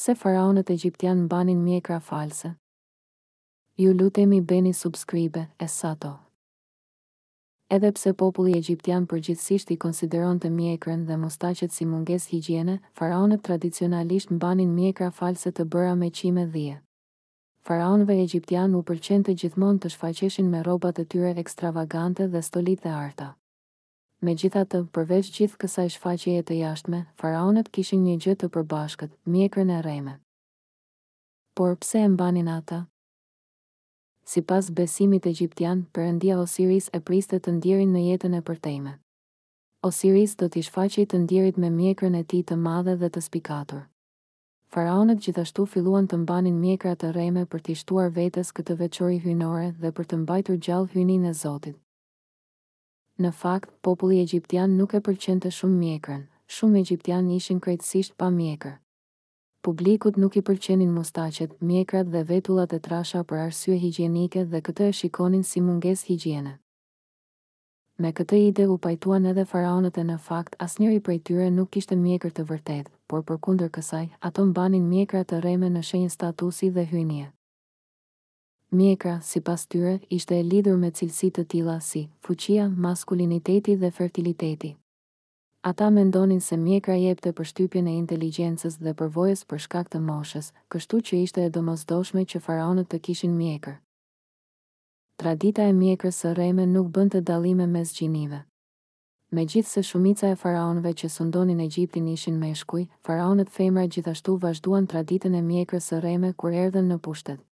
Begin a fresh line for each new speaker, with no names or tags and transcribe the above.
Pse faraonët egjiptianë mbanin mjekra false? Ju lutemi bëni subscribe, Essato. Edhe pse populli egjiptian përgjithsisht i konsideronte mjekrën dhe mustaqet si mungesë higjiene, faraonët tradicionalisht mbanin mjekra false të bëra me qime dhije. Faraonëve egjiptian u pëlqente gjithmonë të shfaqeshin me rrobat e tyre ekstravagante dhe stolitë e arta. Megjithatë, përveç gjithë kësaj shfaqjeje të jashtme, faraonët kishin një gjë të përbashkët, mjekrën e rreme. Por pse e mbanin ata? Sipas besimit egjiptian, perëndia Osiris e priste të ndjerin në jetën e përtejme. Osiris do t'i shfaqej të ndjerit me mjekrën e tij të madhe dhe të spikatur. Faraonët gjithashtu filluan të mbanin mjekra të rreme për t'i shtuar vetes këtë veçori hyjnore dhe për të mbajtur gjallë hyjninë e Zotit. Në fakt, populli egjiptian nuk e pëlqente shumë mjekrën. Shumë egjiptianë ishin krejtësisht pa mjekër. Publikut nuk i pëlqenin mustaqet, mjekrat dhe vetullat e trasha për arsye higjienike dhe këtë e shikonin si mungesë higjiene. Me këtë ide u pajtuan edhe faraonët e në fakt asnjëri prej tyre nuk kishte mjekër të vërtetë, por përkundër kësaj, ato mbanin mjekra të rreme në shenjë statusi dhe hyjnie. Mjekra, sipas tyre, ishte e lidhur me cilësi të tilla si fuqia, maskuliniteti dhe fertiliteti. Ata mendonin se mjekra jepte përshtypjen e inteligjencës dhe përvojës për shkak të moshës, kështu që ishte e domosdoshme që faraonët të kishin mjekër. Tradita e mjekrës së rreme nuk bënte dallime mes gjinive. Megjithse shumica e faraonëve që sundonin Egjiptin ishin meshkuj, faraonët femra gjithashtu vazhduan traditën e mjekrës së rreme kur erdhën në pushtet.